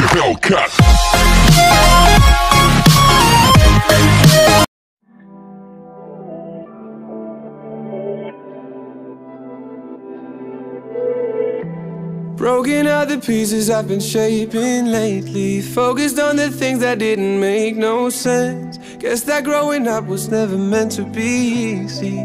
Hellcat. Broken out the pieces I've been shaping lately, focused on the things that didn't make no sense. Guess that growing up was never meant to be easy.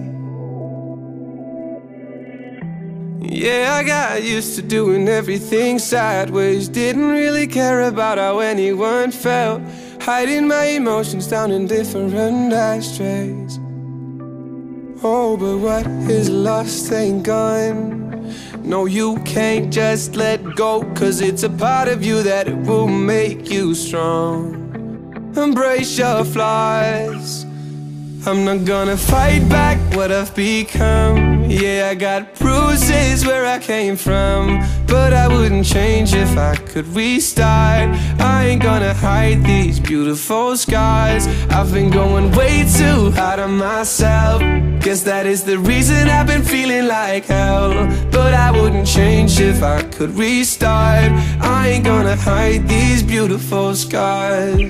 Yeah, I got used to doing everything sideways, didn't really care about how anyone felt, hiding my emotions down in different ashtrays. Oh, but what is lost ain't gone. No, you can't just let go, 'cause it's a part of you that will make you strong. Embrace your flaws. I'm not gonna fight back what I've become. Yeah, I got bruises where I came from, but I wouldn't change if I could restart. I ain't gonna hide these beautiful scars. I've been going way too hard on myself. Guess that is the reason I've been feeling like hell, but I wouldn't change if I could restart. I ain't gonna hide these beautiful scars.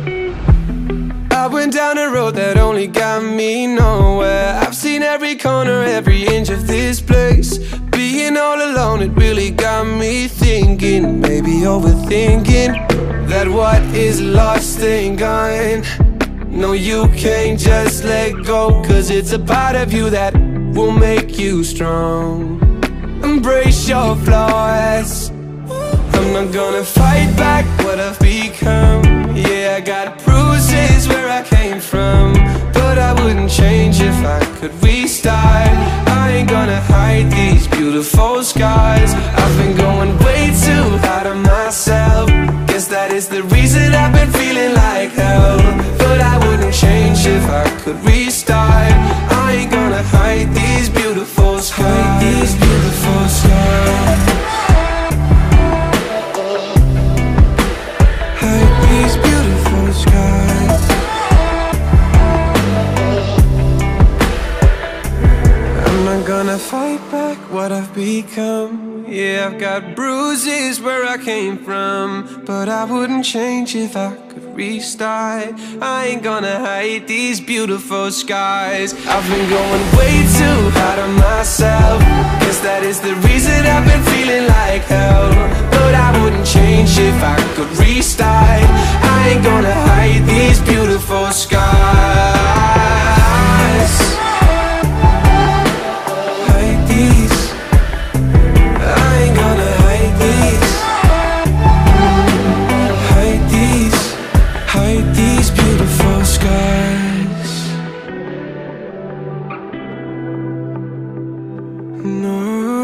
I went down a road that only got me nowhere. I've seen every corner, every inch of this place. Being all alone, it really got me thinking, maybe overthinking, that what is lost ain't gone. No, you can't just let go, 'cause it's a part of you that will make you strong. Embrace your flaws. I'm not gonna fight back what I've become. Yeah, I got bruises where I came from, but I wouldn't change if I could restart. I ain't gonna hide these beautiful scars. I've been going way too hard on myself. Guess that is the reason I've been feeling like hell, but I wouldn't change if I could restart. I ain't gonna hide these beautiful scars. Hide these beautiful scars. These beautiful skies. I'm not gonna fight back what I've become. Yeah, I've got bruises where I came from, but I wouldn't change if I could restart. I ain't gonna hide these beautiful skies. I've been going way too hard on myself. Guess that is the reason I've been feeling like hell, but I wouldn't change if I could restart. I ain't gonna hide these beautiful scars. Hide these. I ain't gonna hide these. Hide these. Hide these beautiful scars. No.